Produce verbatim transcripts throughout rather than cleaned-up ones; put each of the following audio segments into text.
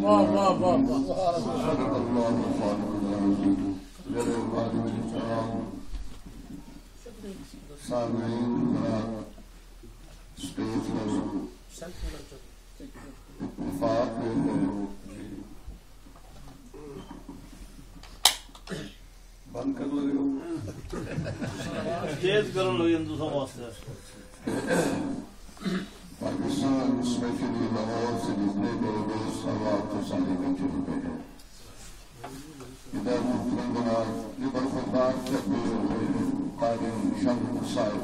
واہ واہ واہ بند کر لگے ہو تیز کرو لوگ ہندوستان واسطے پاکستان اسپیشلی لاہور سے جتنے میرے دوست احباب تو سارے بیٹھے ہوئے ہیں ادھر تلنگانہ یہ برخوردار شبیر ہوئے ہیں قادم شمس صاحب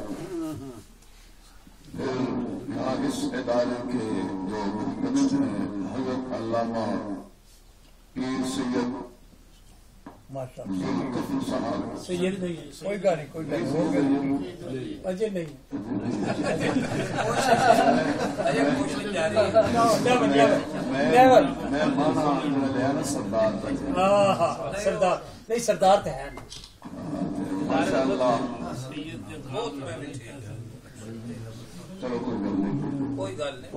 پھر یہاں اس ادارے کے جو مقتدر ہیں حضرت علامہ پیر سید صاحب سید نہیں کوئی گاڑی کوئی گاڑی اجے نہیں میں مانا لیا نا سردار ہاں ہاں سردار نہیں سردار تو ہے ماشاء اللہ چلو کوئی گل نہیں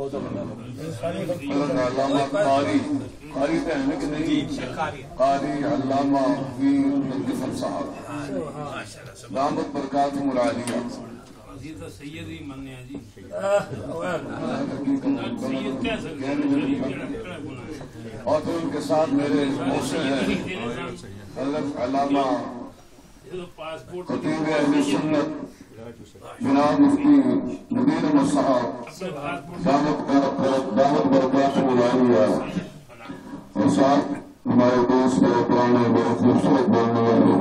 علامہ قاری قاری تو ہے نا کہ نہیں قاری علامہ ویر صاحب دامت برکاتہم العالیہ سید ہی مننے ہیں جی اور پھر ان کے ساتھ میرے محسن ہیں حضرت علامہ خطیب اہل سنت جناب مفتی نذیر احمد صاحب دامت برکاتہم العالیہ اور ساتھ ہمارے دوست بڑے پرانے بڑے خوبصورت بولنے والے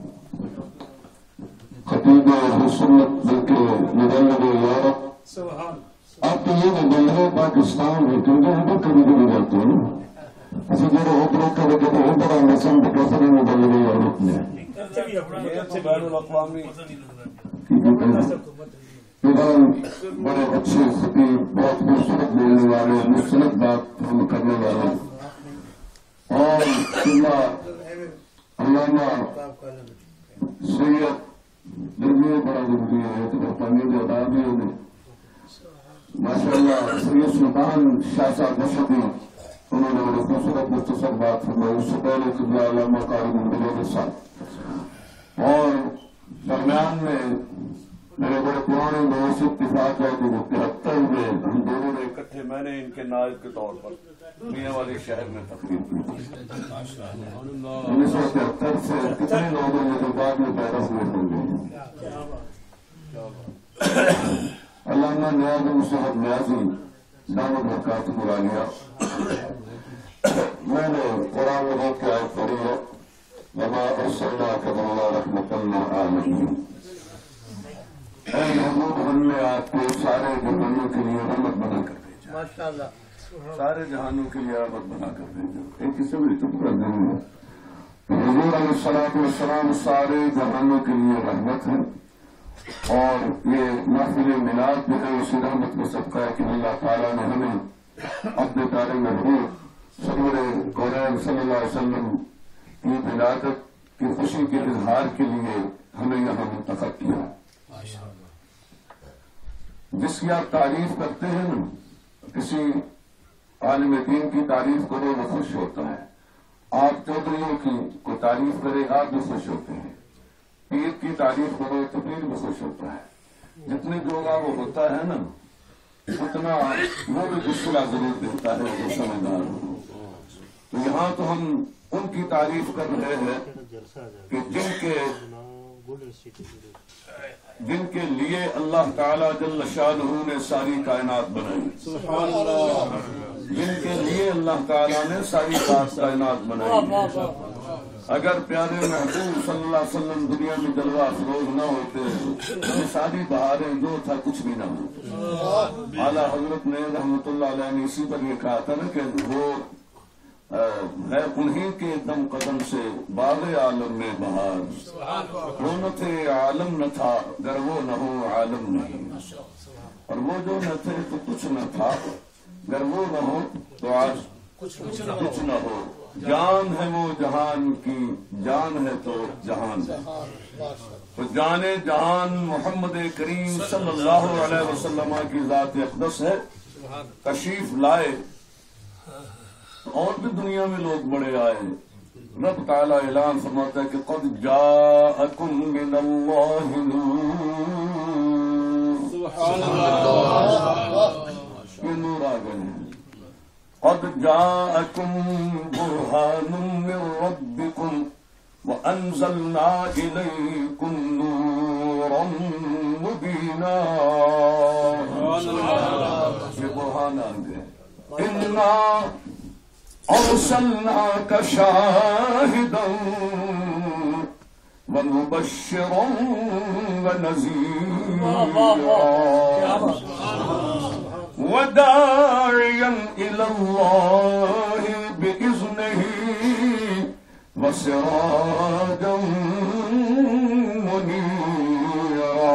خطیب اہل سنت بلکہ مبلغ یورپ آپ تو یہ مبلغ پاکستان ہے کیونکہ ادھر کبھی کبھی جاتے ہیں نا اسی جگہ اوپر کبھی کبھی ادھر آنے سے کیسے مبلغ یورپ میں بین الاقوامی بڑے اچھے خطیب بہت خوبصورت بولنے والے مستند بات ہم کرنے والے اور علامہ سید ضروری بڑا ضروری ہے تو برطانیہ کے آدابیوں میں ماشاء اللہ سید سلطان شاہ صاحب مشہدی انہوں نے بڑے خوبصورت مختصر بات فرمائی اس سے پہلے قبلہ علامہ قاری منتظر کے ساتھ اور درمیان میں میرے بڑے پرانے دوست اتفاق ہے کہ وہ تہتر میں ہم دونوں نے اکٹھے میں نے ان کے نائب کے طور پر میاں والے شہر میں تقریر کی تھی انیس سو تہتر سے کتنے لوگ ہیں جو بعد میں پیدا ہوئے ہوں گے علامہ نیاز صاحب نیازی دامت برکاتہم العالیہ میں نے قرآن مجید کی آیت پڑھی ہے وما ارسلناک الا رحمۃ للعالمین اے محبوب ہم نے آپ کو سارے جہانوں کے لیے رحمت بنا کر بھیجا ماشاءاللہ سارے جہانوں کے لیے رحمت بنا کر بھیجا ایک کسی میں چپ کر دیں گے حضور علیہ الصلوۃ والسلام سارے جہانوں کے لیے رحمت ہے اور یہ محفل میلاد جو ہے اسی رحمت کا صدقہ ہے کہ اللہ تعالیٰ نے ہمیں اپنے پیارے محبوب سرور کونین صلی اللہ علیہ وسلم کی ولادت کی خوشی کے اظہار کے لیے ہمیں یہاں منتخب کیا جس کی آپ تعریف کرتے ہیں نا کسی عالم دین کی تعریف کرو وہ خوش ہوتا ہے آپ چودھریوں کی کو تعریف کرے آپ بھی خوش ہوتے ہیں پیر کی تعریف کرو تو پیر بھی خوش ہوتا ہے جتنے جوگا وہ ہوتا ہے نا اتنا وہ بھی گسلا ضرور دیتا ہے وہ سمجھدار تو یہاں تو ہم ان کی تعریف کر رہے ہیں کہ جن کے جن کے لیے اللہ تعالیٰ جل شانہ نے ساری کائنات بنائی جن کے لیے اللہ تعالیٰ نے ساری کائنات بنائی اگر پیارے محبوب صلی اللہ علیہ وسلم دنیا میں جلوہ افروز نہ ہوتے تو ساری بہاریں جو تھا کچھ بھی نہ ہو اعلیٰ حضرت نے رحمت اللہ علیہ نے اسی پر یہ کہا تھا نا کہ وہ ہے انہیں کے دم قدم سے باغ عالم میں بہار وہ نہ تھے عالم نہ تھا گر وہ نہ ہو عالم نہیں اور وہ جو نہ تھے تو کچھ نہ تھا گر وہ نہ ہو تو آج کچھ نہ ہو جان ہے وہ جہان کی جان ہے تو جہان تو جان جہان محمد کریم صلی اللہ علیہ وسلم کی ذات اقدس ہے تشریف لائے اور بھی دنیا میں لوگ بڑے آئے. رب تعالیٰ اعلان فرماتا ہے کہ قد جاءکم من اللہ نور. سبحان اللہ. یہ نور آ گئے ہیں. قد جاءکم برہان من ربکم وانزلنا الیکم نورا مبینا. یہ برہان آ گئے. انا ارسلناک شاہدا ومبشرا ونذیرا وداعیا الی اللہ بإذنہ وسراجا منیرا.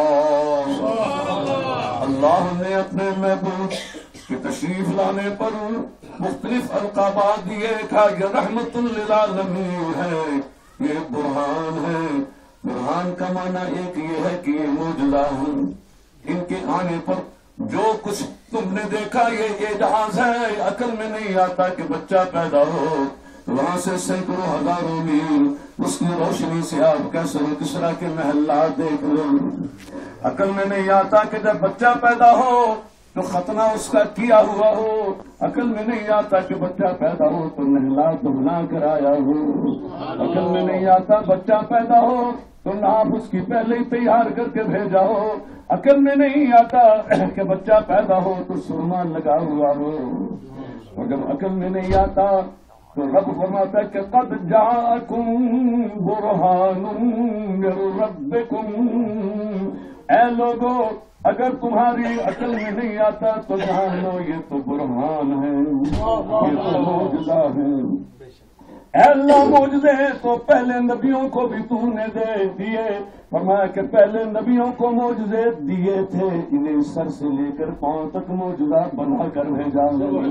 اللہ نے اپنے محبوب کے تشریف لانے پر مختلف القابات دیے. کہا یہ رحمت للعالمین ہے, یہ برہان ہے. برہان کا معنی ایک یہ ہے کہ یہ معجزہ ہے. ان کے آنے پر جو کچھ تم نے دیکھا یہ اعجاز ہے. عقل میں نہیں آتا کہ بچہ پیدا ہو وہاں سے سینکڑوں ہزاروں میل اس کی روشنی سے آپ کیسے کسرا کے محلات دیکھ لو. عقل میں نہیں آتا کہ جب بچہ پیدا ہو تو ختنہ اس کا کیا ہوا ہو. عقل میں نہیں آتا کہ بچہ پیدا ہو تو نہلا دھلا کرایا ہو. عقل میں نہیں آتا بچہ پیدا ہو تو ناپ اس کی پہلے ہی تیار کر کے بھیجا ہو. عقل میں نہیں آتا کہ بچہ پیدا ہو تو سرما لگا ہوا ہو. اور جب عقل میں نہیں آتا تو رب فرماتا ہے کہ قد جاءکم برہان من ربکم. اے لوگو اگر تمہاری عقل میں نہیں آتا تو جان لو یہ تو برہان ہے, یہ تو معجزہ ہے. اے اللہ معجزے تو پہلے نبیوں کو بھی تو نے دے دیے. فرمایا کہ پہلے نبیوں کو معجزے دیے تھے, انہیں سر سے لے کر پاؤں تک معجزہ بنا کر بھیجا.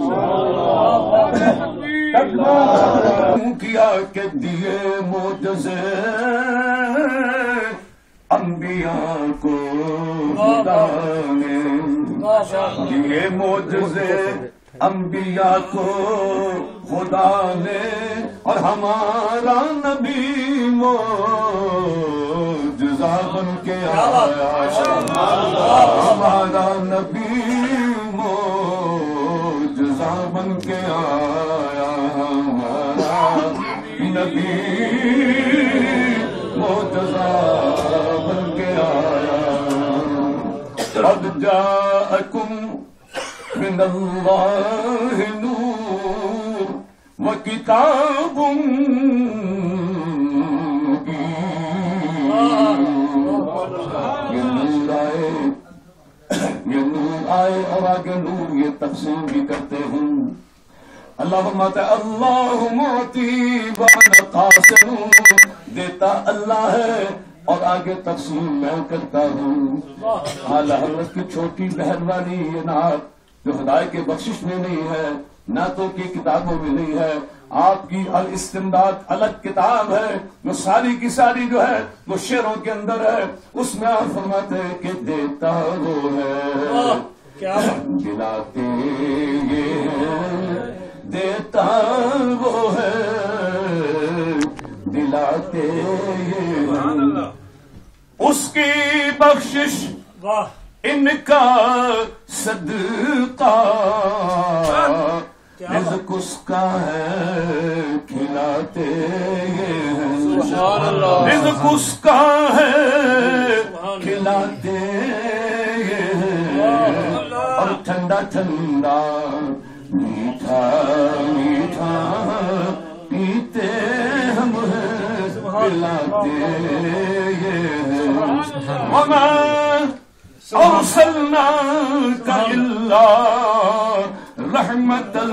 کیا کہ دیے معجزے انبیاء کو خدا نے دیے معجزے انبیاء کو خدا نے, اور ہمارا نبی معجزہ بن کے آیا. ہمارا نبی معجزہ بن کے آیا. ہمارا نبی معجزہ بن کے آیا. قد جاءکم من اللہ نور وکتاب یہ نور آئے, یہ نور آئے اور آگے نور یہ تقسیم بھی کرتے ہیں. اللہ فرماتا ہے اللہ معطی وانا قاسم. دیتا اللہ ہے اور آگے تقسیم میں کرتا ہوں. اعلی حضرت کی چھوٹی بہن والی یہ نعت جو ہدایت کے بخشش میں نہیں ہے, نعتوں کی کتابوں میں نہیں ہے, آپ کی الاستمداد الگ کتاب ہے جو ساری کی ساری جو ہے وہ شعروں کے اندر ہے. اس میں آپ فرماتے ہیں کہ دیتا وہ ہے دلاتے یہ ہے, دیتا وہ ہے دلاتے یہ ہے. اس کی بخشش ان کا صدقہ رزق اس کا ہے کھلاتے ہیں. رزق اس کا ہے کھلاتے ہیں. اور ٹھنڈا ٹھنڈا میٹھا میٹھا پیتے ہم پلاتے ہیں. وما ارسلناک الا رحمتا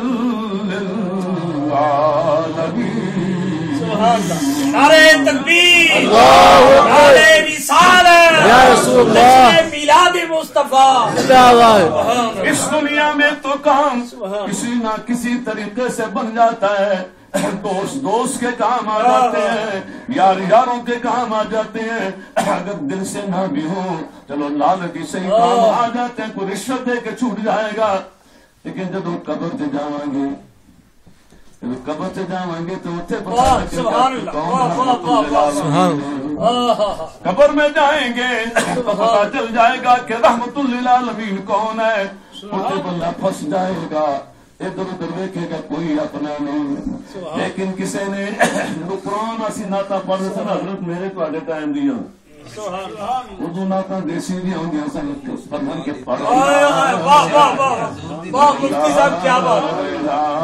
للعالمین. نعرہ تکبیر, نعرہ رسالت, یا رسول اللہ, میلاد مصطفیٰ. اس دنیا میں تو کام کسی نہ کسی طریقے سے بن جاتا ہے. دوست دوست کے کام آ جاتے ہیں, یار یاروں کے کام آ جاتے ہیں. اگر دل سے نہ بھی ہو چلو لالچی سے ہی کام آ جاتے ہیں. کوئی رشوت دے کے چھوٹ جائے گا, لیکن جب قبر سے جاؤں گے قبر سے جاؤں گے تو اتنے واہ سبحان اللہ واہ واہ واہ سبحان اللہ قبر میں جائیں گے تو پتا چل جائے گا کہ رحمت للعالمین کون ہے. اتنے بندہ پھنس جائے گا, ادھر ادھر دیکھے گا کوئی اپنا نہیں. لیکن کسی نے قرآن اسی ناتا پڑھ سن حضرت میرے تواڈے ٹائم دیا اردو ناتا دیسی بھی ہوں گے سن پتھر کے پڑھ. واہ واہ واہ واہ مفتی صاحب کیا بات ہے.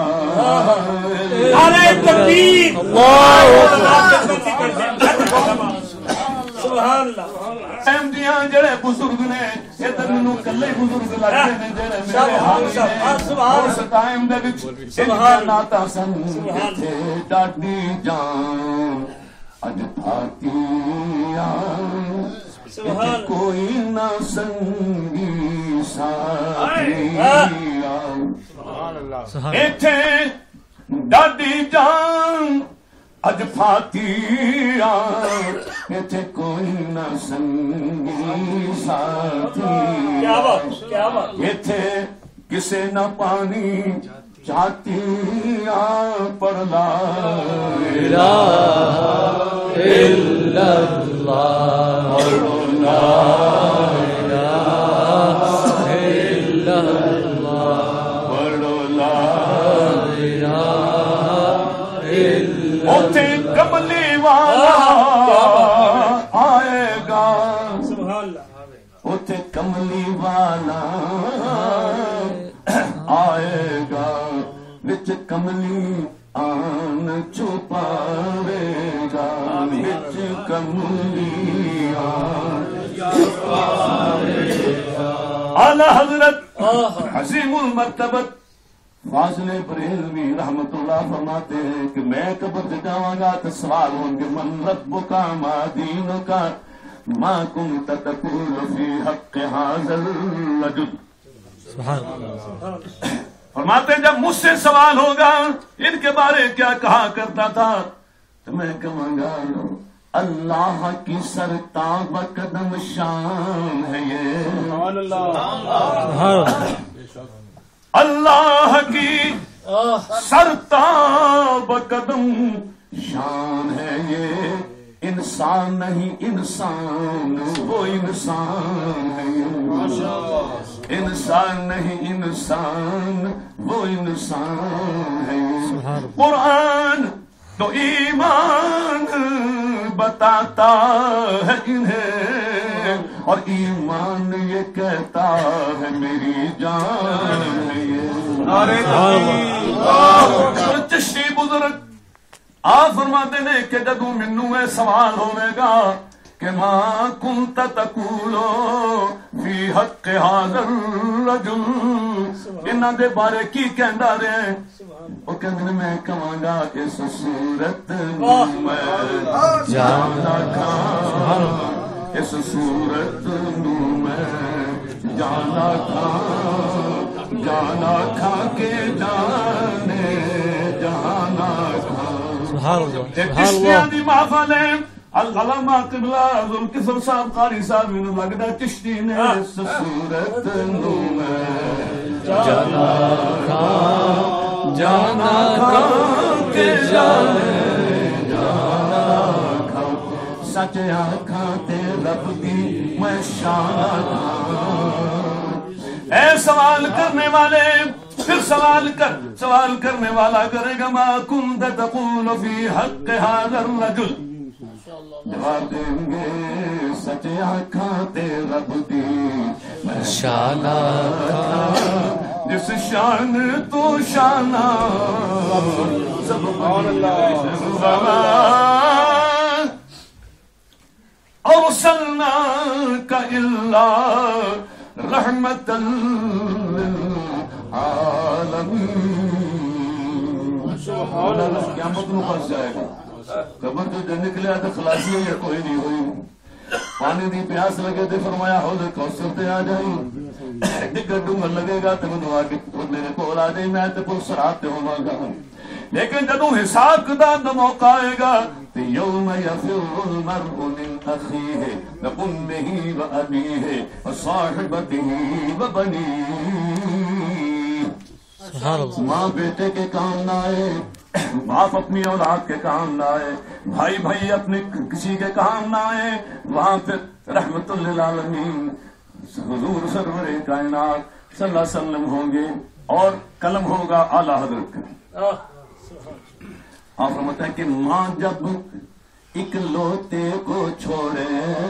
نعرہ تکبیر سبحان اللہ. ٹائم دیاں جڑے بزرگ نے ادھر مینوں کلے بزرگ لگدے نے جڑے میرے حال سبحان اس ٹائم دے وچ سبحان ناتا سن تے ڈاڈی جان اج تھاکیاں سبحان کوئی نہ سنگی ساتھیاں سبحان اللہ. ایتھے ڈاڈی جان اج فاتیاں ایتھے کوئی نہ سنگی ساتھی. کیا بات کیا بات. ایتھے کسے نہ پانی چاہتیاں پڑھ لا الہ الا اللہ لا الہ الا اللہ پڑھ لا الہ اتے کملی والا آئے گا اتے کملی والا آئے گا وچ کملی آن چھپاوے گا وچ کملی آن چھپاوے گا. اعلی حضرت عظیم المرتبت فاضل بریلوی رحمت اللہ فرماتے ہیں کہ میں قبر سے جاؤں گا تو سوال ہوں گے من ربک ما دینک ما کنت تقول فی حق ھذا الرجل. فرماتے ہیں جب مجھ سے سوال ہوگا ان کے بارے کیا کہا کرتا تھا تو میں کہوں گا اللہ کی سرتاب قدم شان ہے یہ اللہ کی سرتاب قدم شان ہے یہ. انسان نہیں انسان وہ انسان ہے یہ. انسان نہیں انسان وہ انسان ہے. قرآن تو ایمان بتاتا ہے انہیں اور ایمان یہ کہتا ہے میری جان ہے یہ. چشتی بزرگ آپ فرماتے نے کہ جدوں مینوں اے سوال ہوے گا کہ ماں کنت تقولو فی حق ھذا الرجل انہاں دے بارے کی کہندا رہے او کہندے میں کہاں گا اس صورت میں جانا کھاں اس صورت میں جانا کھاں جانا کھاں کے جانے جانا کھاں. چشتیاں دی محفل ہے العلامہ قبلہ ذوالکفر صاحب قاری صاحب نوں لگدا چشتی نے اس صورت نو میں جانا کھاں جانا کھاں کے جانے جانا کھاں سچ آکھاں تے رب دی میں شان کھاں. اے سوال کرنے والے پھر سوال کر سوال کرنے والا کرے گا ما کنت تقول فی حق ھذا الرجل. جواب دیں گے سچ آنکھاں تے رب دی میں شان جس شان تو شانہ سبحان اللہ ارسلناک الا رحمتا سبحان اللہ. قیامت نو پھنس جائے گا قبر تو جو نکلیا تو خلاصی ہے کوئی نہیں ہوئی. پانی دی پیاس لگے تو فرمایا حوض کوثر تے آ جائی ڈگر ڈونگر لگے گا تو مینوں آ کے میرے کول آ جائی میں تے پل صراط تے ہوواں گا. لیکن جدوں حساب کتاب دا موقع آئے گا تو یوم یفر المرء من اخیہ وامہ وابیہ وصاحبتہ وبنیہ. ماں بیٹے کے کام نہ آئے باپ اپنی اولاد کے کام نہ آئے، بھائی بھائی اپنے کسی کے کام نہ آئے، وہاں پہ رحمت للعالمین حضور سرور کائنات صلی اللہ علیہ وسلم ہوں گے اور قلم ہوگا اعلی حضرت کا۔ آپ فرماتے ہیں کہ ماں جب اکلوتے کو چھوڑے،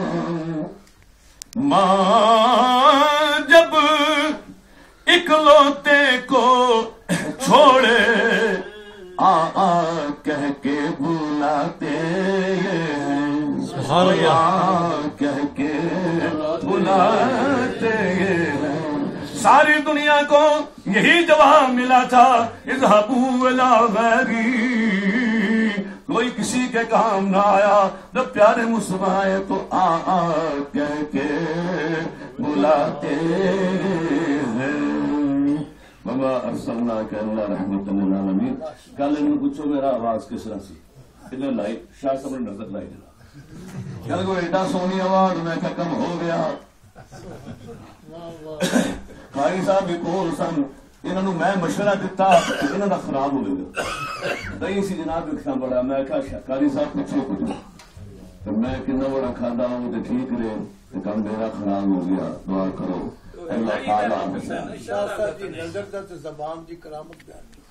ماں جب اکلوتے کو چھوڑے، آ آ کہہ کے بلاتے ہیں، آ کہہ کے بلاتے ہیں۔ ساری دنیا کو یہی جواب ملا تھا، اذهبوا الی غیری، کوئی کسی کے کام نہ آیا، جب پیارے مصطفیٰ آئے تو آ آ کہہ کے بلاتے ہیں۔ بابا ارسلناک الا رحمۃ للعالمین۔ کل ان پوچھو میرا آواز کس طرح سی، انہیں لائی شاہ صاحب نے نظر لائی جنا کل کو ایڈا سونی آواز، میں کہا کم ہو گیا۔ قاری صاحب بھی کول سن، انہوں نے میں مشورہ دیتا انہوں نے خراب ہو گیا، نہیں سی جناب لکھنا پڑا۔ میں کہا قاری صاحب پوچھو کچھ، تو میں کتنا بڑا کھانا ہوں تو ٹھیک رہے، تو کل میرا خراب ہو گیا، دعا کرو اللہ تعالیٰ زبان کی کرامت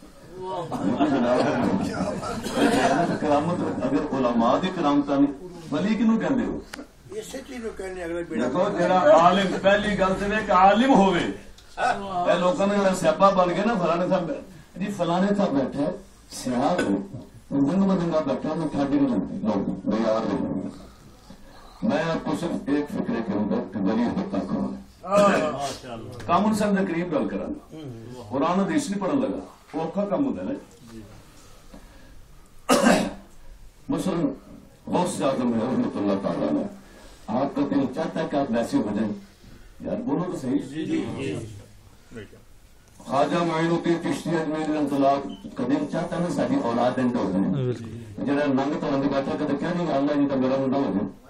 کرامت اگر علماء دی کرامت ولی کنوں کہندے ہو؟ اسی چیز کو کہنے اگلے دیکھو جڑا عالم، پہلی گل تے کہ عالم ہوے، اے لوکاں نے جڑا سیاپا بن گیا نا، فلانے صاحب جی فلانے صاحب بیٹھے سیاح ہو دنگ بدنگا بیٹھا، میں ٹھاڈی نہیں لگتی لوگ بے یار ہو۔ میں آپ کو صرف ایک فکرے کے اندر کہ ولی ہوتا کون ہے، کامن سن دے قریب گل کراں، قرآن حدیث نہیں پڑھن لگا، وہ اوکھا کام ہوندا ہے۔ مثلاً غوث اعظم رحمۃ اللہ تعالیٰ نے، آپ کا دل چاہتا ہے کہ آپ ویسے ہو جائیں، یار بولو تو صحیح۔ خواجہ معین الدین چشتی اجمیری رحمۃ اللہ کا دل چاہتا ہے نا ساری اولاد انڈ ہو جائیں، جڑا ننگ تو رنگ بیٹھا کہتے کیا نہیں اللہ جی کا میرا منڈا ہو جائے،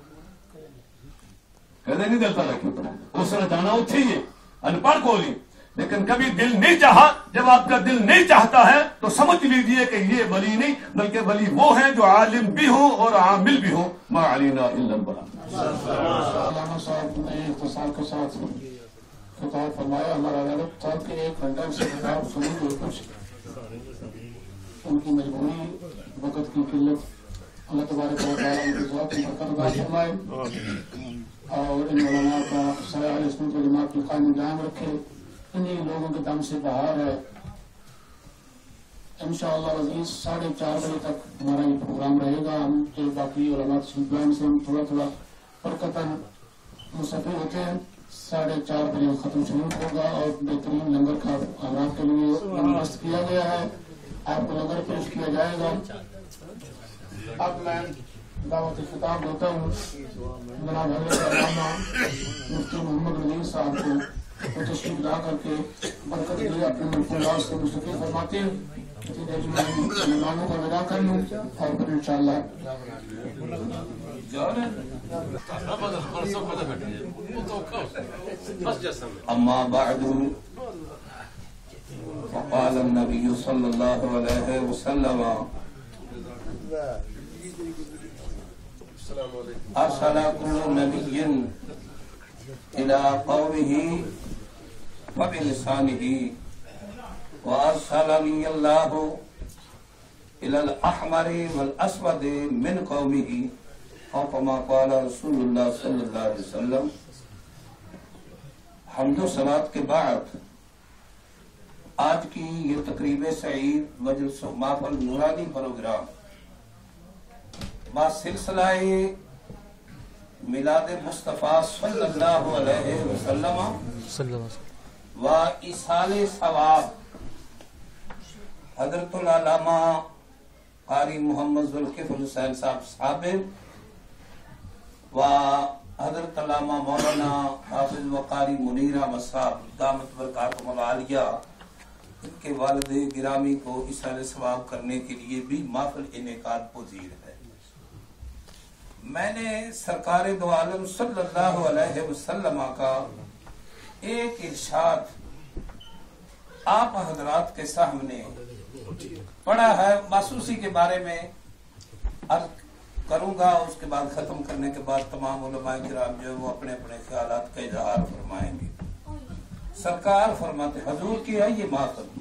کہتے نہیں دل پہ رکھی اس طرح جانا اتھی ہے ان پڑھ کو نہیں، لیکن کبھی دل نہیں چاہا۔ جب آپ کا دل نہیں چاہتا ہے تو سمجھ لیجئے کہ یہ ولی نہیں بلکہ ولی وہ ہیں جو عالم بھی ہوں اور عامل بھی ہوں۔ ما علینا الا البلاغ۔ مولانا صاحب نے اختصار کے ساتھ خطاب فرمایا، ہمارا غلط تھا کہ ایک گھنٹہ سے خطاب سنیں گے، کچھ ان کی مجبوری، وقت کی قلت، اللہ تبارک و تعالیٰ ان کی ذات برکت عطا فرمائے اور ان مولانا کا سایہ اہل سنت والجماعت کی قائم دائم رکھے۔ انہی لوگوں کے دم سے بہار ہے۔ انشاءاللہ عزیز ساڑھے چار بجے تک ہمارا یہ پروگرام رہے گا۔ ہم جو باقی علماء تشریف سے ہم تھوڑا تھوڑا برکتاً مستفید ہوتے ہیں۔ ساڑھے چار بجے ختم شروع ہوگا اور بہترین لنگر کا آغاز کے لیے بندوبست کیا گیا ہے، آپ کو لنگر پیش کیا جائے گا۔ اب میں دعوت خطاب دیتا ہوں جناب حضرت علامہ مفتی محمد نذیر صاحب کو، وہ تشریف لا کر کے برکت لیے اپنے منفوذات سے مستفید فرماتے ہیں۔ مہمانوں کا ودا کر لوں اور پھر انشاءاللہ اما بعد فقال النبي صلى الله عليه وسلم ارسل كل نبي الى قومه وبلسانه وارسلني الله الى الاحمر والاسود من قومه او كما قال رسول الله صلی اللہ علیہ وسلم۔ حمد و صلوات کے بعد آج کی یہ تقریب سعید مجلس محفل نورانی پروگرام با سلسلہ میلاد مصطفیٰ صلی اللہ علیہ وسلم و ایصال ثواب حضرت العلامہ قاری محمد ذوالکفل حسین صاحب صاحب و حضرت علامہ مولانا حافظ و قاری منیر احمد صاحب دامت برکاتہم العالیہ، ان کے والد گرامی کو ایصال ثواب کرنے کے لیے بھی محفل انعقاد پذیر ہے۔ میں نے سرکار دو عالم صلی اللہ علیہ وسلم کا ایک ارشاد آپ حضرات کے سامنے पढ़ा है, बस उसी के बारे में अर्ज करूंगा। उसके बाद खत्म करने के बाद तमाम उलमाए किराम जो वो अपने अपने ख्यालात का इजहार फरमाएंगे। सरकार फरमाते हजूर की है ये मातम,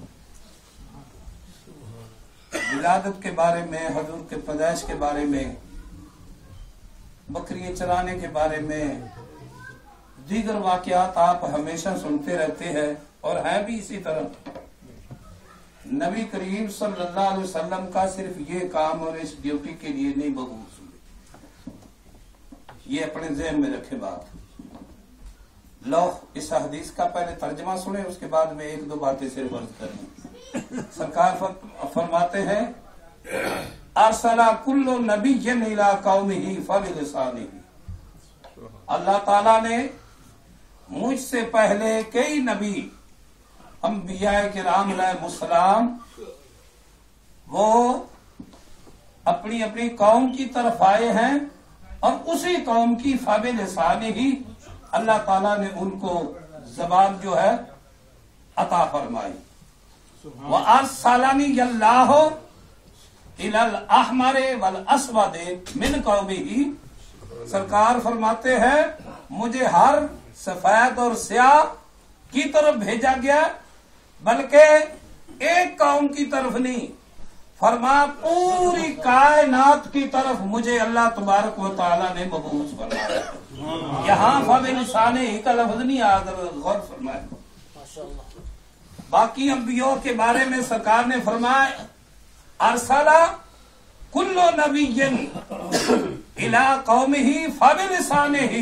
विलादत के बारे में, हजूर के पैदाइश के बारे में, बकरियां चराने के बारे में, दीगर वाकयात आप हमेशा सुनते रहते हैं और हैं भी इसी तरह। नबी करीम सल्लल्लाहु अलैहि वसल्लम का सिर्फ ये काम और इस ड्यूटी के लिए नहीं मबूस हुए, ये अपने जहन में रखे बात। लो इस हदीस का पहले तर्जमा सुने, उसके बाद में एक दो बातें सिर्फ अर्ज करें। सरकार फरमाते हैं अरसला कुल्लु नबिय्यन इला कौमिही फबिलिसानिही, अल्लाह ताला ने मुझसे पहले कई नबी अंबिया किराम अलैहिस्सलाम वो अपनी अपनी कौम की तरफ आए हैं और उसी कौम की फबिलिसानिही अल्लाह ताला ने उनको जबान जो है अता फरमाई। व अरसलानी अल्लाहु इलल अहमरे वल अस्वदे मिन कौमिही, सरकार फरमाते हैं मुझे हर सफेद और स्याह की तरफ भेजा गया, बल्कि एक कौम की तरफ नहीं, फरमा पूरी कायनात की तरफ मुझे अल्लाह तबारक व तआला ने मबूस फरमाया। यहाँ फबिलिसाने ही का लफ्ज नहीं आया, गौर फरमाया। बाकी अंबियों के बारे में सरकार ने फरमाया अरसला कुल्लु नबिय्यन इला कौमिही फबिलिसानिही,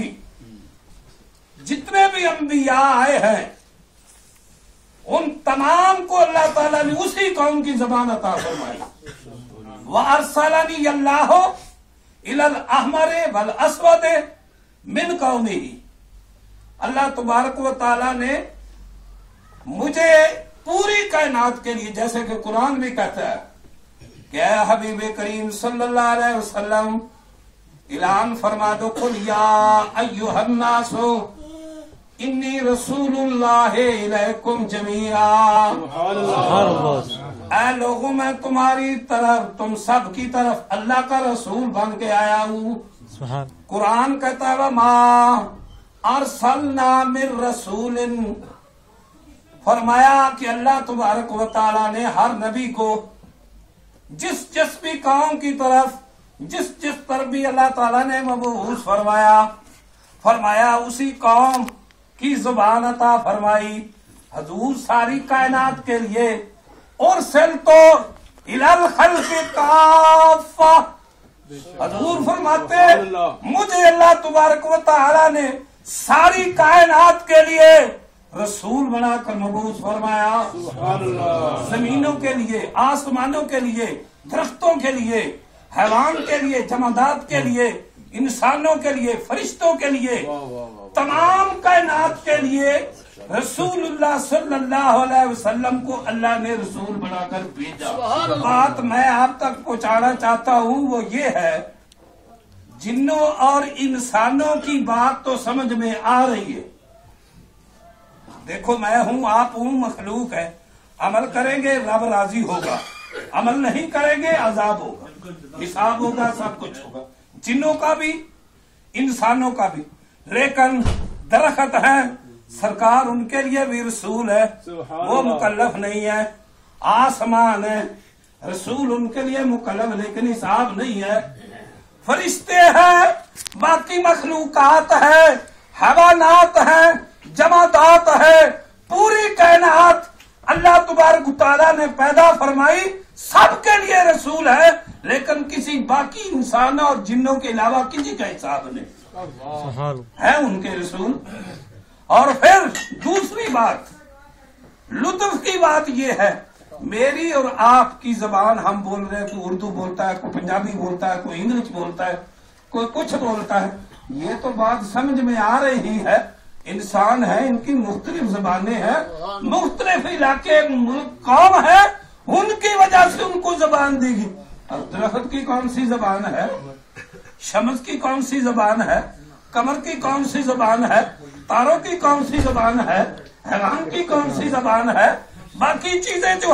जितने भी अंबिया आए हैं उन तमाम को अल्लाह ताला ने उसी कौम की जबान अता फरमाई। व अरसलानी अल्लाहु इलल अहमरे वल अस्वदे मिन कौमिही, अल्लाह तबारक व ताला ने मुझे पूरी कायनात के लिए, जैसे कि कुरान भी कहता है कि ऐ हबीब करीम सल्लल्लाहु अलैहि वसल्लम ऐलान फरमा दो कुल या अय्युहन नासु इन्नी रसूलुल्लाह इलैकुम जमीआ, ऐ लोगों मैं तुम्हारी तरफ, तुम सब की तरफ अल्लाह का रसूल बन के आया हूँ। कुरान कहता है मा अरसलना मिर रसूलिन, फरमाया कि अल्लाह तबारक व तआला ने हर नबी को जिस जिस भी कौम की तरफ, जिस जिस तरफ भी अल्लाह ताला ने मबूस फरमाया फरमाया उसी कौम की जुबान अता फरमाई। हजूर सारी कायनात के लिए और सल तो इलल खल्क़ि काफ़ा, हजूर फरमाते मुझे अल्लाह तबारक व तआला ने सारी कायनात के लिए रसूल बनाकर मबूस फरमाया। जमीनों के लिए, आसमानों के लिए, दरख्तों के लिए, हैवान के लिए, जमादात के लिए, इंसानों के लिए, फरिश्तों के लिए, तमाम कायनात के लिए रसूलुल्लाह सल्लल्लाहु अलैहि वसल्लम को अल्लाह ने रसूल बनाकर भेजा। बात मैं आप तक पहुंचाना चाहता हूँ वो ये है, जिन्नों और इंसानों की बात तो समझ में आ रही है। देखो मैं हूँ, आप हूँ, मखलूक है, अमल करेंगे रब राजी होगा, अमल नहीं करेंगे अजाब होगा, हिसाब होगा, सब कुछ होगा, जिन्नों का भी इंसानों का भी। लेकिन दरख्त है, सरकार उनके लिए भी रसूल है, वो मुकल्लफ नहीं है। आसमान है, रसूल उनके लिए मुकल्लफ लेकिन हिसाब नहीं है। फरिश्ते हैं, बाकी मखलूकात है, हैवानात है, जमादात है, पूरी कायनात अल्लाह तबारक तआला ने पैदा फरमाई, सबके लिए रसूल है, लेकिन किसी बाकी इंसानों और जिन्नों के अलावा किसी का हिसाब नहीं है उनके रसूल। और फिर दूसरी बात, लुत्फ की बात यह है, मेरी और आपकी जबान हम बोल रहे हैं, कोई उर्दू बोलता है, कोई पंजाबी बोलता है, कोई इंग्लिश बोलता है, कोई कुछ बोलता है, ये तो बात समझ में आ रही है। इंसान है, इनकी मुख्तलिफ जबानें हैं, मुख्तलिफ इलाके कौम है, उनकी वजह से उनको जबान देगी। अब दरख्त की कौन सी जबान है, शम्स की कौन सी जबान है, कमर की कौन सी जबान है, तारों की कौन सी जबान है, हैवान की कौन सी जबान है, बाकी चीजें जो हैं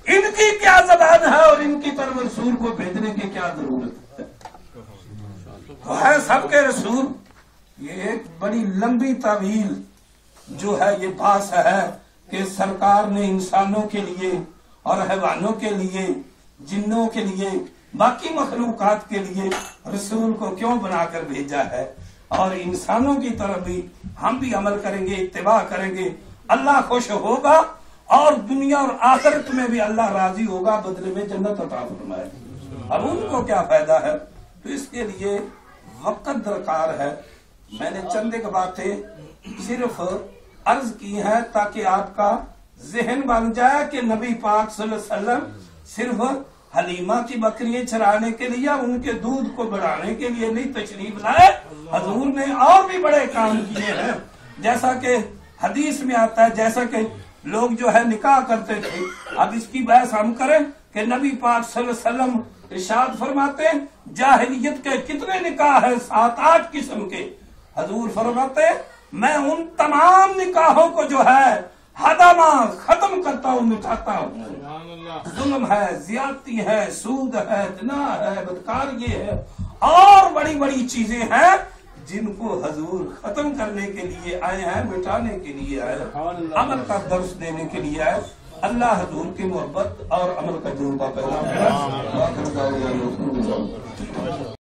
इनकी क्या जबान है और इनकी तरफ रसूल को भेजने की क्या जरूरत है? तो है सबके रसूल। ये एक बड़ी लंबी तवील जो है ये बात है कि सरकार ने इंसानों के लिए और हैवानों के लिए, जिन्नों के लिए, बाकी मखलूकात के लिए रसूल को क्यों बनाकर भेजा है, और इंसानों की तरफ भी हम भी अमल करेंगे, इत्तिबा करेंगे, अल्लाह खुश होगा और दुनिया और आखिरत में भी अल्लाह राजी होगा, बदले में जन्नत अता फरमाएगा। अब उनको क्या फायदा है? तो इसके लिए वक्त दरकार है। मैंने चंद एक बातें सिर्फ अर्ज की है ताकि आपका जहन बन जाए कि नबी पाक सल्लल्लाहु अलैहि वसल्लम सिर्फ हलीमा की बकरियां चराने के लिए, उनके दूध को बढ़ाने के लिए नहीं तशरीफ लाए। हजूर ने और भी बड़े काम किए हैं, जैसा कि हदीस में आता है, जैसा कि लोग जो है निकाह करते थे। अब इसकी बहस हम करें कि नबी पाक सल्लल्लाहु अलैहि वसल्लम इरशाद फरमाते हैं जाहिलियत के कितने निकाह है, सात आठ किस्म के। हजूर फरमाते हैं मैं उन तमाम निकाहों को जो है हदामा खत्म करता हूँ, मिटाता हूँ। जुल्म है, ज्यादती है, सूद है, जना है, बदकारी है और बड़ी बड़ी चीजें हैं जिनको हजूर खत्म करने के लिए आए हैं, मिटाने के लिए आए, अमल का दर्श देने के लिए आए। अल्लाह हजूर की मोहब्बत और अमल का जज्बा पैदा करे।